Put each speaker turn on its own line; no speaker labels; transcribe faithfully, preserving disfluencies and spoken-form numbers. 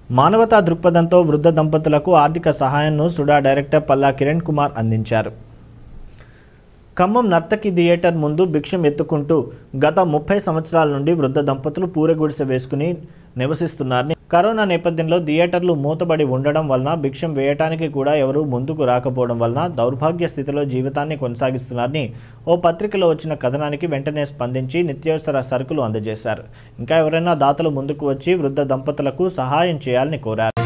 మానవతా దృక్పథంతో వృద్ధ దంపతులకు ఆర్థిక సహాయాన్ని సుడా డైరెక్టర్ పల్లా కిరణ్ కుమార్ అందించారు. ఖమ్మం నర్తకి థియేటర్ ముందు భిక్షం ఎత్తుకుంటూ గత ముప్పై సంవత్సరాల నుండి వృద్ధ దంపతులు పూరగుడిసె వేసుకుని నివసిస్తున్నారని, కరోనా నేపథ్యంలో థియేటర్లు మూతబడి ఉండడం వలన భిక్షం వేయటానికి కూడా ఎవరూ ముందుకు రాకపోవడం వలన దౌర్భాగ్య స్థితిలో జీవితాన్ని కొనసాగిస్తున్నారని ఓ పత్రికలో వచ్చిన కథనానికి వెంటనే స్పందించి నిత్యావసర సరుకులు అందజేశారు. ఇంకా ఎవరైనా దాతలు ముందుకు వచ్చి వృద్ధ దంపతులకు సహాయం చేయాలని కోరారు.